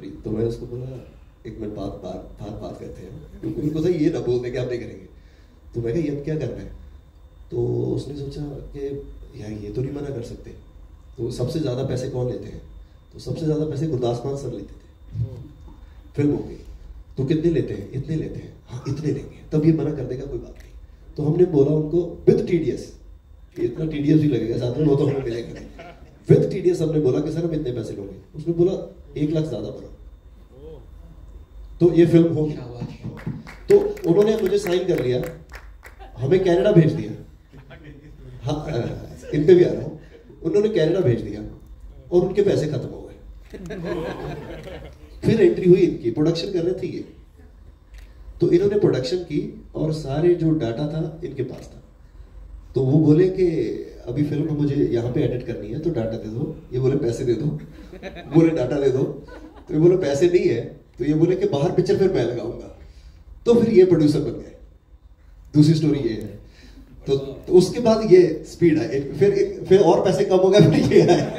Free. तो मैं उसको बोला एक मिनट बात करते हैं, क्योंकि उनको था ये ना बोल दे कि आप नहीं करेंगे। तो मैं कहा ये अब क्या करना है? तो उसने सोचा कि यार ये तो नहीं मना कर सकते। तो सबसे ज़्यादा पैसे कौन लेते हैं? तो सबसे ज़्यादा पैसे गुरदास मान सर लेते थे। फिल्म हो गई तो कितने लेते हैं? इतने लेते हैं। हाँ इतने लेंगे, तब ये मना कर देगा, कोई बात नहीं। तो हमने बोला उनको विद टीडीएस, इतना टीडीएस भी लगेगा साथ में, वो तो हमें मिलेगा नहीं। विद टीडीएस हमने बोला कि सर हम इतने पैसे लोगे। उसने बोला 1 लाख ज़्यादा भरो, तो ये फिल्म होगी। तो उन्होंने मुझे साइन कर लिया, हमें कनाडा भेज दिया। हाँ इन पे भी आ रहा हूँ। उन्होंने कनाडा भेज दिया और उनके पैसे खत्म हो गए। फिर एंट्री हुई इनकी, प्रोडक्शन कर रहे थे ये। तो इन्होंने प्रोडक्शन की और सारे जो डाटा था इनके पास था। तो वो बोले कि अभी फिल्म मुझे यहाँ पे एडिट करनी है तो डाटा दे दो। ये बोले पैसे दे दो। बोले डाटा दे दो। तो ये बोले पैसे नहीं है। तो ये बोले कि बाहर पिक्चर फिर मैं लगाऊंगा। तो फिर ये प्रोड्यूसर बन गए। दूसरी स्टोरी ये है। तो उसके बाद ये स्पीड है, फिर और पैसे कम हो गए, फिर ये है।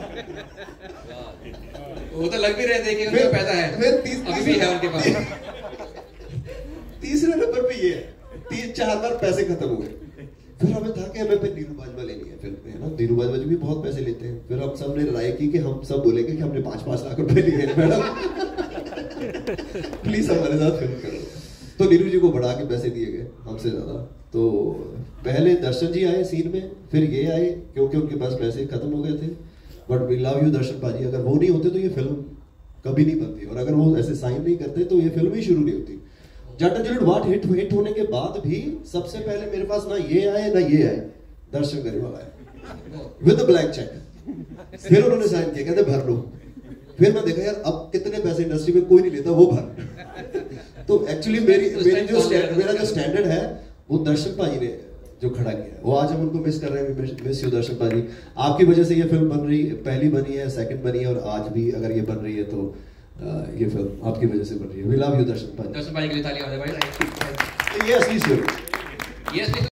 वो तो लग भी रहे थे कि उनका पैसा है, अभी भी है उनके पास। तीसरे नंबर पे ये है, 3-4 बार पैसे खत्म हुए। फिर हमें था कि हमें फिर नीरू बाजवा लेनी है फिल्म में, है ना। नीरू बाजवा जी भी बहुत पैसे लेते हैं। फिर हम सब ने राय की कि हम सब बोलेंगे कि हमने 5-5 लाख रुपए लिए हैं मैडम, प्लीज हमारे साथ फिल्म करो। तो नीरू जी को बढ़ा के पैसे दिए गए हमसे ज्यादा। तो पहले दर्शन जी आए सीन में, फिर ये आए क्योंकि उनके पास पैसे खत्म हो गए थे। But we love you Darshan Paaji, अगर वो नहीं होते तो ये फिल्म कभी नहीं बनती, और अगर वो ऐसे साइन नहीं करते तो ये फिल्म ही शुरू नहीं होती। जट एंड वाट हिट होने के बाद भी सबसे पहले मेरे पास ना ये आए ना ये आए, दर्शन गरेवाल आए विद ब्लैंक चेक। फिर उन्होंने साइन किया, कहते भर लो। फिर मैं देखा यार अब कितने पैसे इंडस्ट्री में कोई नहीं लेता, वो भर। तो एक्चुअली मेरा जो स्टैंडर्ड है वो दर्शन पाजी ने जो खड़ा किया, वो आज हम उनको मिस कर रहे हैं। मिस यू दर्शन पाजी, आपकी वजह से ये फिल्म बन रही, पहली बनी है, सेकंड बनी है, और आज भी अगर ये बन रही है तो ये फिल्म आपकी वजह से बन रही है। वी लव यू दर्शन पाजी। दर्शन पाजी के लिए तालियां हो जाए भाई। ये असली स्टोरी।